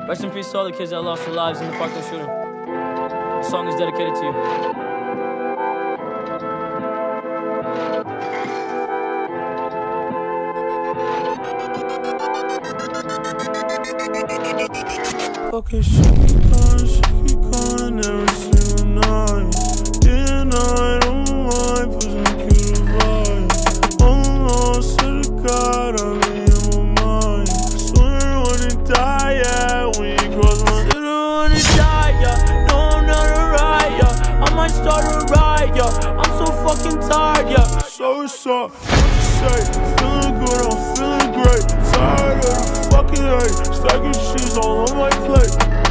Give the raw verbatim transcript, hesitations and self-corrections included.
Rest in peace to all the kids that lost their lives in the Parkland shooting. This song is dedicated to you. Okay, she keep going, she keep going every single night. Day and night, on my mind, pushing cute vibes. Almost to the God, I'm in my mind. Swear I wanna die, yeah, when you cross my. Swear I wanna die, yeah. No, I'm not a riot, yeah. I might start a riot, yeah. I'm so fucking tired, yeah. So what's up? What you say? Feeling good, I'm feeling great. Tired of the fucking hate. Stacking shit all on my plate.